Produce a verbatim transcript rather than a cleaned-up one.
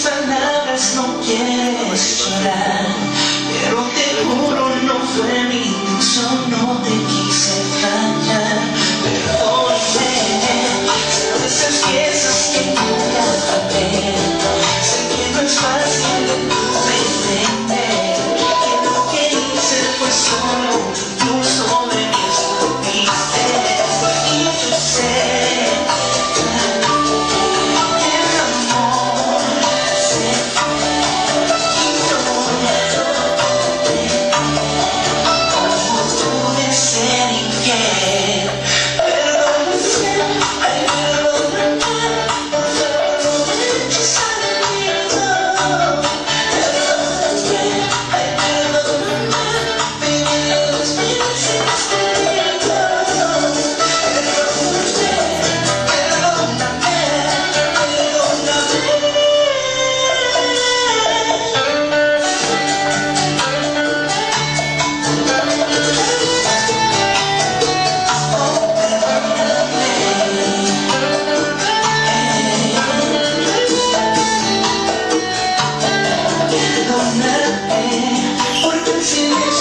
palabras no quieres llorar, pero te juro no fue mi intención, no te quise fallar. Perdóname, de esas piezas que nunca atrapé. Sé que no es fácil de entender, que lo que hice fue solo un uso de mi estupidez. Y yo sé porque el silencio